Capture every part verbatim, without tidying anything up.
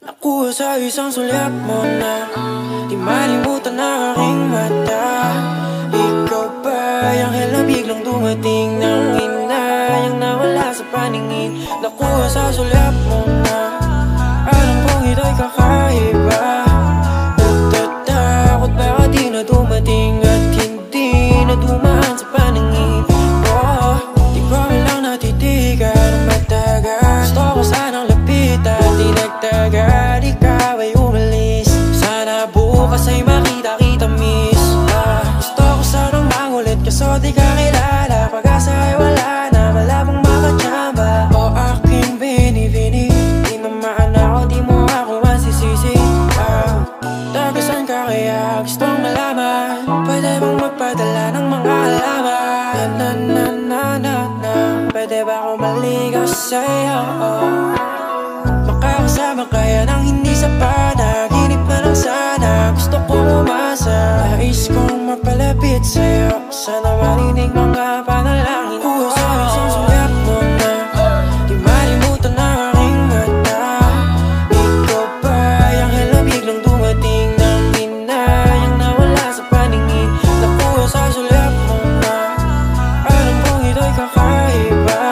Nakuha sa isang sulyap mo na di malimutan ng aking mata. Ikaw ba yung anghel na biglang dumating nang hinayang nawala sa paningin? Nakuha sa sulyap mo na alam kong ito'y kakaiba. Natatakot baka di na dumating at hindi na dumaan sa paningin. Oh, di ko lang natitigan ang matagal. Gusto ko sanang lapitan, di nagtagal. Ikaw ay umalis. Sana bukas ay makita-kita, miss. ah, Gusto ko sanang mangulit kaso di ka kilala. Pag-asa ay wala na, malabong makachamba. O aking bini-bini, di naman ako, di mo ako masisisi. ah, Tagasan ka kaya gustong malaman. Pwede bang magpadala ng mga alaman? Na na na na na, pwede ba ako maligaw sa'yo? Makakasama kaya nang hindi sa panaginip na lang sana. Gusto kong umasa, nais kong mapalapit sa'yo. Sana marinig mga panalangin ko sa isang sulyap mo na di malimutan ng aking mata. Ikaw ba yung anghel na biglang dumating nang hinayang nawala sa paningin? Nakuha sa sulyap mo na alam kong ito'y kakaiba.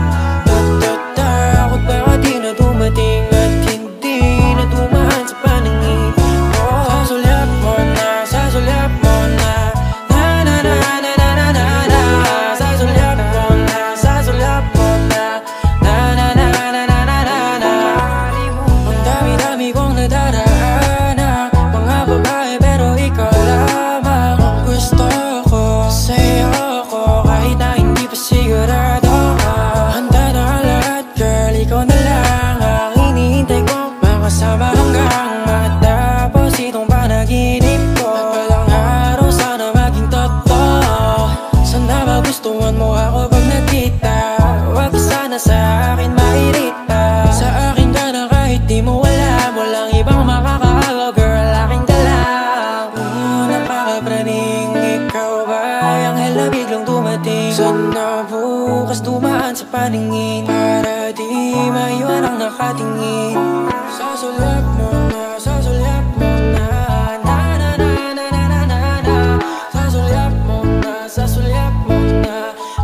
Natatakot baka di na dumating at hindi na dumaan sa paningin. Oh, sa sulyap mo na, sa sulyap mo na, na na na na na na na na. Sa sulyap mo na, sa sulyap mo na, na na na na na na na na. Ang dami-dami kong nadaraanan, mga babae pero ikaw lamang ang gusto ko. Sa'yo ko kahit na hindi pa sigurado. Handa na ang lahat, girl, ikaw na lang ang hinihintay ko. Makasama hanggang matapos itong panaginip ko. At walang araw sana maging totoo. Sana magustuhan mo ako pag nagkita. Huwag ka sana sa akin mairita. Sa akin ka na kahit di mo alam. Walang ibang makakaagaw, girl, aking dalang. Mm, napakapraning. Ikaw ba yung anghel na biglang dumating? Sana bukas dumaan sa paningin para di maiwan ang nakatingin. Sa sulyap mo na, sa sulyap mo na, na na na na na na na na. Sa sulyap mo na, sa sulyap mo na,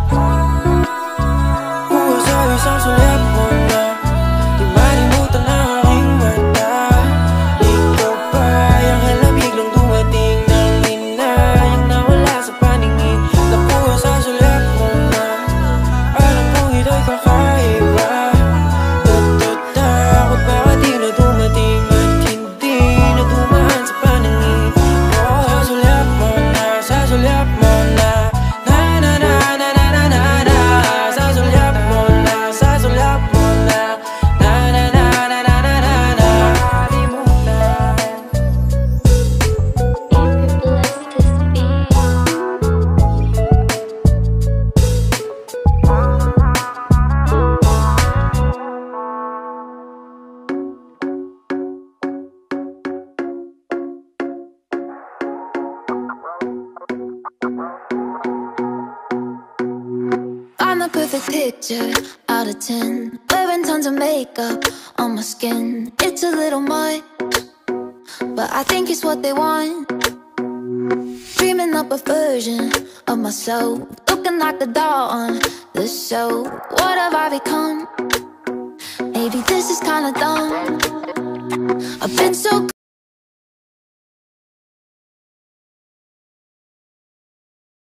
kuha sa isang sulyap mo na di malimutan ng aking mata. Ikaw ba yung anghel na biglang dumating nang hinayang nawala sa paningin? Nakuha sa sulyap mo na alam kong ito'y kakaiba. Natatakot baka di na dumating at hindi na dumaan sa paningin. Oh, sa sulyap mo na, sa sulyap mo na, na na na na na na na na. Sa sulyap mo na, sa sulyap mo na, na na na na na na na na. I'm the perfect picture out of ten. Wearing tons of makeup on my skin. It's a little much, but I think it's what they want. Dreaming up a version of myself, looking like the doll on the show. What have I become? Maybe this is kinda dumb. I've been so